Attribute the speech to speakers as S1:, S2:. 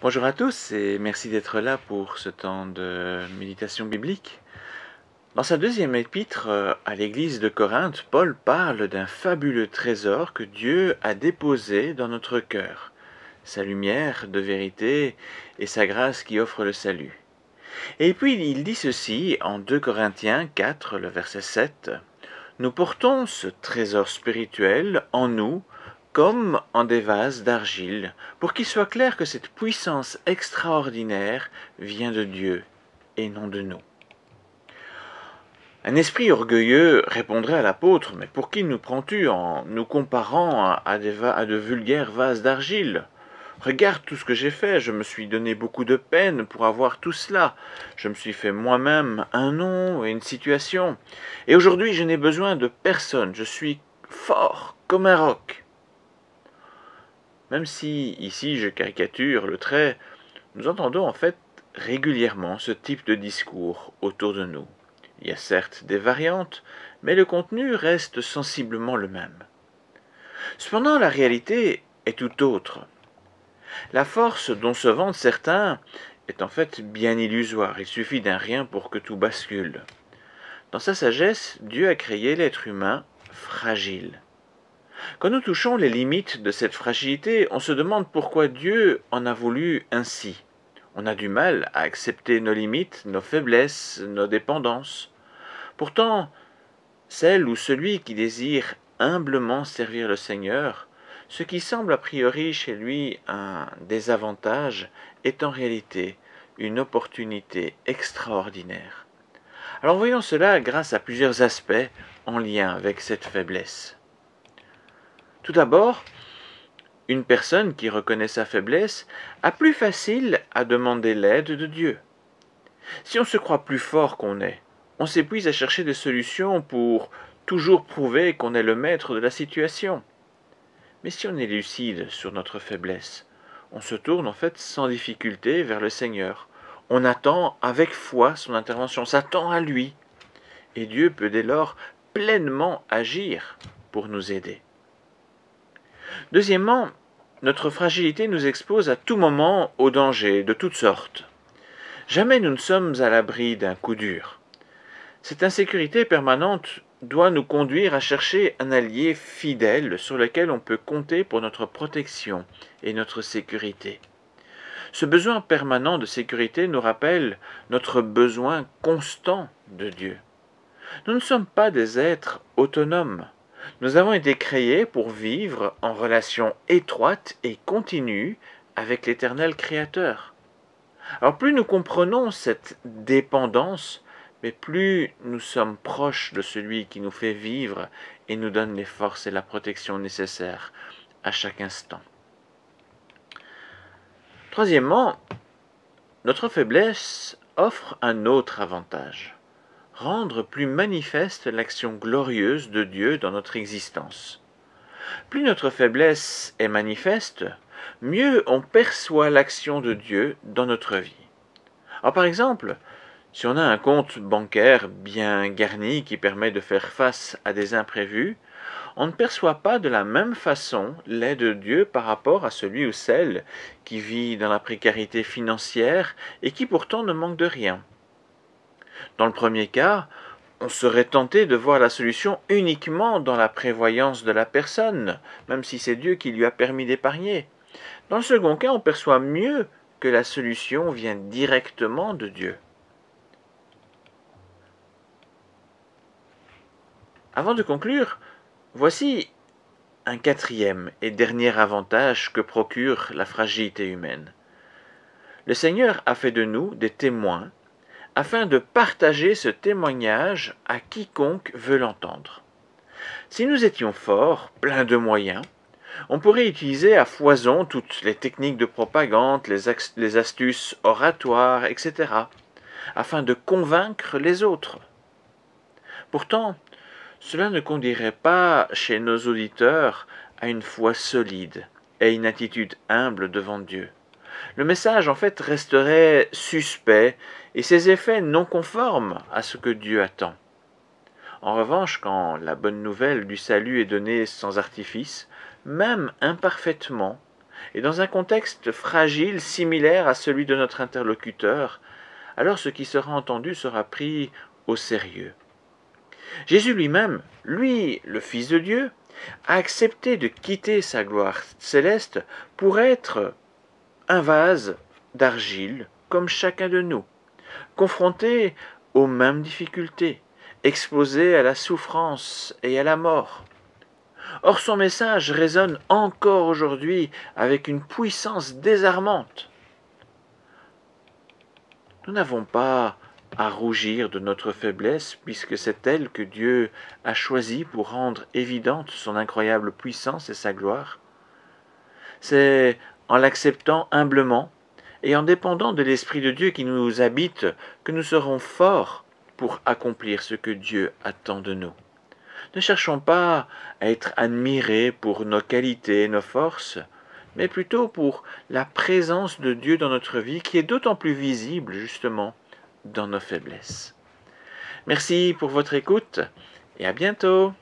S1: Bonjour à tous et merci d'être là pour ce temps de méditation biblique. Dans sa deuxième épître à l'église de Corinthe, Paul parle d'un fabuleux trésor que Dieu a déposé dans notre cœur, sa lumière de vérité et sa grâce qui offre le salut. Et puis il dit ceci en 2 Corinthiens 4, le verset 7, « Nous portons ce trésor spirituel en nous comme en des vases d'argile, pour qu'il soit clair que cette puissance extraordinaire vient de Dieu et non de nous. » Un esprit orgueilleux répondrait à l'apôtre, « Mais pour qui nous prends-tu en nous comparant à de vulgaires vases d'argile ? Regarde tout ce que j'ai fait, je me suis donné beaucoup de peine pour avoir tout cela. Je me suis fait moi-même un nom et une situation. Et aujourd'hui, je n'ai besoin de personne, je suis fort comme un roc. » Même si, ici, je caricature le trait, nous entendons en fait régulièrement ce type de discours autour de nous. Il y a certes des variantes, mais le contenu reste sensiblement le même. Cependant, la réalité est tout autre. La force dont se vantent certains est en fait bien illusoire. Il suffit d'un rien pour que tout bascule. Dans sa sagesse, Dieu a créé l'être humain fragile. Quand nous touchons les limites de cette fragilité, on se demande pourquoi Dieu en a voulu ainsi. On a du mal à accepter nos limites, nos faiblesses, nos dépendances. Pourtant, celle ou celui qui désire humblement servir le Seigneur, ce qui semble a priori chez lui un désavantage est en réalité une opportunité extraordinaire. Alors voyons cela grâce à plusieurs aspects en lien avec cette faiblesse. Tout d'abord, une personne qui reconnaît sa faiblesse a plus facile à demander l'aide de Dieu. Si on se croit plus fort qu'on est, on s'épuise à chercher des solutions pour toujours prouver qu'on est le maître de la situation. Mais si on est lucide sur notre faiblesse, on se tourne en fait sans difficulté vers le Seigneur. On attend avec foi son intervention, s'attend à lui. Et Dieu peut dès lors pleinement agir pour nous aider. Deuxièmement, notre fragilité nous expose à tout moment aux dangers de toutes sortes. Jamais nous ne sommes à l'abri d'un coup dur. Cette insécurité permanente doit nous conduire à chercher un allié fidèle sur lequel on peut compter pour notre protection et notre sécurité. Ce besoin permanent de sécurité nous rappelle notre besoin constant de Dieu. Nous ne sommes pas des êtres autonomes. Nous avons été créés pour vivre en relation étroite et continue avec l'Éternel Créateur. Alors plus nous comprenons cette dépendance, mais plus nous sommes proches de celui qui nous fait vivre et nous donne les forces et la protection nécessaires à chaque instant. Troisièmement, notre faiblesse offre un autre avantage. Rendre plus manifeste l'action glorieuse de Dieu dans notre existence. Plus notre faiblesse est manifeste, mieux on perçoit l'action de Dieu dans notre vie. Alors par exemple, si on a un compte bancaire bien garni qui permet de faire face à des imprévus, on ne perçoit pas de la même façon l'aide de Dieu par rapport à celui ou celle qui vit dans la précarité financière et qui pourtant ne manque de rien. Dans le premier cas, on serait tenté de voir la solution uniquement dans la prévoyance de la personne, même si c'est Dieu qui lui a permis d'épargner. Dans le second cas, on perçoit mieux que la solution vient directement de Dieu. Avant de conclure, voici un quatrième et dernier avantage que procure la fragilité humaine. Le Seigneur a fait de nous des témoins afin de partager ce témoignage à quiconque veut l'entendre. Si nous étions forts, pleins de moyens, on pourrait utiliser à foison toutes les techniques de propagande, les astuces oratoires, etc., afin de convaincre les autres. Pourtant, cela ne conduirait pas chez nos auditeurs à une foi solide et une attitude humble devant Dieu. Le message, en fait, resterait suspect et ses effets non conformes à ce que Dieu attend. En revanche, quand la bonne nouvelle du salut est donnée sans artifice, même imparfaitement, et dans un contexte fragile similaire à celui de notre interlocuteur, alors ce qui sera entendu sera pris au sérieux. Jésus lui-même, lui, le Fils de Dieu, a accepté de quitter sa gloire céleste pour être un vase d'argile comme chacun de nous, confronté aux mêmes difficultés, exposé à la souffrance et à la mort. Or son message résonne encore aujourd'hui avec une puissance désarmante. Nous n'avons pas à rougir de notre faiblesse, puisque c'est elle que Dieu a choisie pour rendre évidente son incroyable puissance et sa gloire. C'est en l'acceptant humblement et en dépendant de l'Esprit de Dieu qui nous habite que nous serons forts pour accomplir ce que Dieu attend de nous. Ne cherchons pas à être admirés pour nos qualités et nos forces, mais plutôt pour la présence de Dieu dans notre vie qui est d'autant plus visible justement dans nos faiblesses. Merci pour votre écoute et à bientôt.